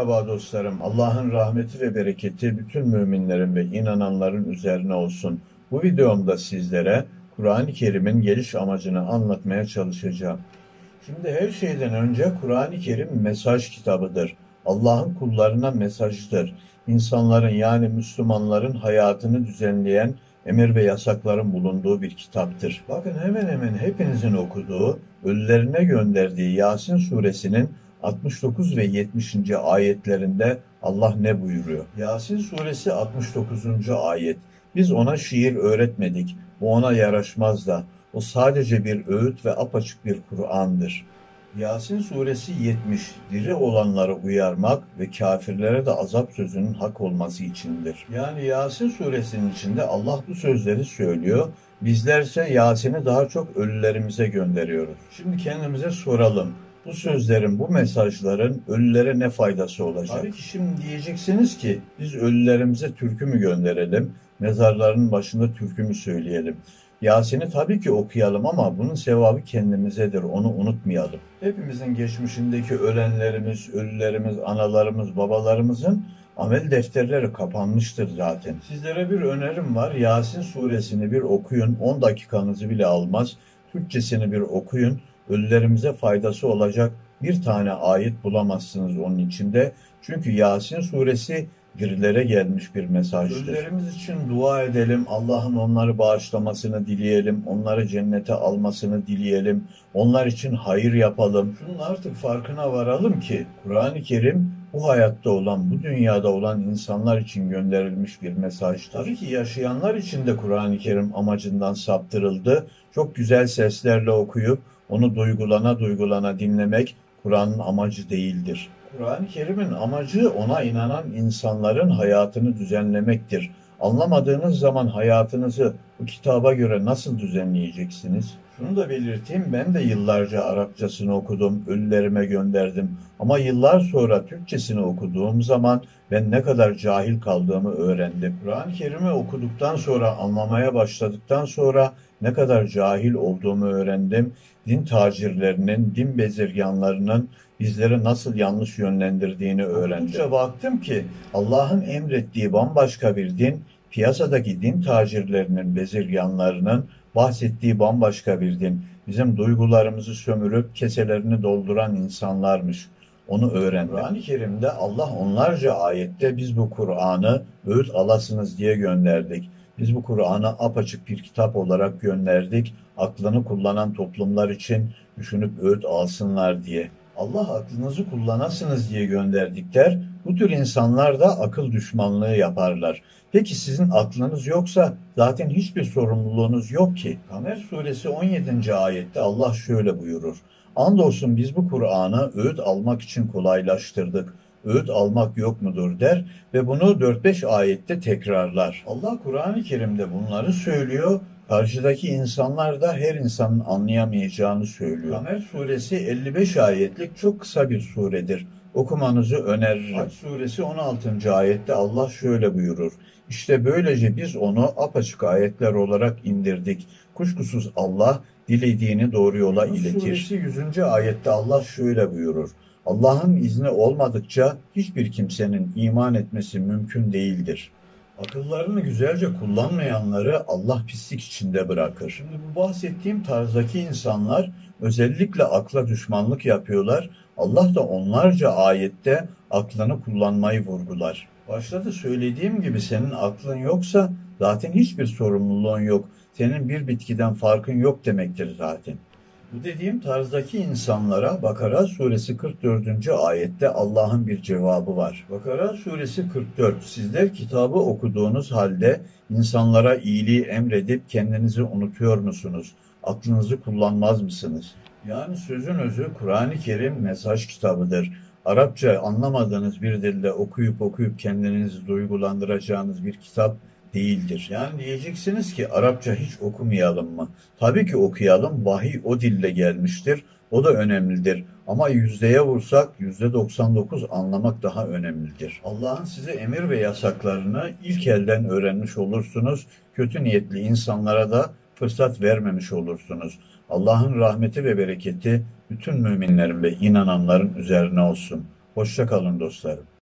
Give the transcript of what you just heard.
Merhaba dostlarım. Allah'ın rahmeti ve bereketi bütün müminlerin ve inananların üzerine olsun. Bu videomda sizlere Kur'an-ı Kerim'in geliş amacını anlatmaya çalışacağım. Şimdi her şeyden önce Kur'an-ı Kerim mesaj kitabıdır. Allah'ın kullarına mesajıdır. İnsanların yani Müslümanların hayatını düzenleyen emir ve yasakların bulunduğu bir kitaptır. Bakın hemen hemen hepinizin okuduğu, ölülerine gönderdiği Yasin suresinin 69 ve 70. ayetlerinde Allah ne buyuruyor? Yasin suresi 69. ayet. Biz ona şiir öğretmedik. Bu ona yaraşmaz da. O sadece bir öğüt ve apaçık bir Kur'an'dır. Yasin suresi 70. Diri olanları uyarmak ve kafirlere de azap sözünün hak olması içindir. Yani Yasin suresinin içinde Allah bu sözleri söylüyor. Bizlerse Yasin'i daha çok ölülerimize gönderiyoruz. Şimdi kendimize soralım. Bu sözlerin, bu mesajların ölülere ne faydası olacak? Tabii ki şimdi diyeceksiniz ki biz ölülerimize türkü mü gönderelim, mezarların başında türkü mü söyleyelim? Yasin'i tabii ki okuyalım ama bunun sevabı kendimizedir, onu unutmayalım. Hepimizin geçmişindeki ölenlerimiz, ölülerimiz, analarımız, babalarımızın amel defterleri kapanmıştır zaten. Sizlere bir önerim var, Yasin suresini bir okuyun, 10 dakikanızı bile almaz. Türkçesini bir okuyun. Ölülerimize faydası olacak bir tane ayet bulamazsınız onun içinde. Çünkü Yasin suresi dirilere gelmiş bir mesajdır. Ölülerimiz için dua edelim, Allah'ın onları bağışlamasını dileyelim, onları cennete almasını dileyelim, onlar için hayır yapalım. Şunun artık farkına varalım ki Kur'an-ı Kerim bu hayatta olan, bu dünyada olan insanlar için gönderilmiş bir mesajdır. Tabii ki yaşayanlar için de Kur'an-ı Kerim amacından saptırıldı. Çok güzel seslerle okuyup onu duygulana dinlemek Kur'an'ın amacı değildir. Kur'an-ı Kerim'in amacı ona inanan insanların hayatını düzenlemektir. Anlamadığınız zaman hayatınızı bu kitaba göre nasıl düzenleyeceksiniz? Şunu da belirteyim, ben de yıllarca Arapçasını okudum, ölülerime gönderdim. Ama yıllar sonra Türkçesini okuduğum zaman ben ne kadar cahil kaldığımı öğrendim. Kur'an-ı Kerim'i okuduktan sonra, anlamaya başladıktan sonra ne kadar cahil olduğumu öğrendim. Din tacirlerinin, din bezirganlarının bizleri nasıl yanlış yönlendirdiğini öğrendim. Okudukça baktım ki Allah'ın emrettiği bambaşka bir din, piyasadaki din tacirlerinin, bezirganlarının bahsettiği bambaşka bir din. Bizim duygularımızı sömürüp keselerini dolduran insanlarmış. Onu öğrendim. Kur'an-ı Kerim'de Allah onlarca ayette biz bu Kur'an'ı öğüt alasınız diye gönderdik. Biz bu Kur'an'ı apaçık bir kitap olarak gönderdik. Aklını kullanan toplumlar için düşünüp öğüt alsınlar diye. Allah aklınızı kullanasınız diye gönderdik der. Bu tür insanlar da akıl düşmanlığı yaparlar. Peki sizin aklınız yoksa zaten hiçbir sorumluluğunuz yok ki. Kamer suresi 17. ayette Allah şöyle buyurur. Andolsun biz bu Kur'an'ı öğüt almak için kolaylaştırdık. Öğüt almak yok mudur der ve bunu 4-5 ayette tekrarlar. Allah Kur'an-ı Kerim'de bunları söylüyor. Karşıdaki insanlar da her insanın anlayamayacağını söylüyor. Kamer suresi 55 ayetlik çok kısa bir suredir. Okumanızı öneririm. Hac suresi 16. ayette Allah şöyle buyurur. İşte böylece biz onu apaçık ayetler olarak indirdik. Kuşkusuz Allah dilediğini doğru yola iletir. Suresi 100. ayette Allah şöyle buyurur. Allah'ın izni olmadıkça hiçbir kimsenin iman etmesi mümkün değildir. Akıllarını güzelce kullanmayanları Allah pislik içinde bırakır. Şimdi bu bahsettiğim tarzdaki insanlar özellikle akla düşmanlık yapıyorlar. Allah da onlarca ayette aklını kullanmayı vurgular. Başta da söylediğim gibi senin aklın yoksa zaten hiçbir sorumluluğun yok. Senin bir bitkiden farkın yok demektir zaten. Bu dediğim tarzdaki insanlara Bakara suresi 44. ayette Allah'ın bir cevabı var. Bakara suresi 44. Sizler kitabı okuduğunuz halde insanlara iyiliği emredip kendinizi unutuyor musunuz? Aklınızı kullanmaz mısınız? Yani sözün özü Kur'an-ı Kerim mesaj kitabıdır. Arapça anlamadığınız bir dilde okuyup kendinizi duygulandıracağınız bir kitap değildir. Yani diyeceksiniz ki Arapça hiç okumayalım mı? Tabii ki okuyalım. Vahiy o dille gelmiştir. O da önemlidir. Ama yüzdeye vursak %99 anlamak daha önemlidir. Allah'ın size emir ve yasaklarını ilk elden öğrenmiş olursunuz. Kötü niyetli insanlara da fırsat vermemiş olursunuz. Allah'ın rahmeti ve bereketi bütün müminlerin ve inananların üzerine olsun. Hoşça kalın dostlarım.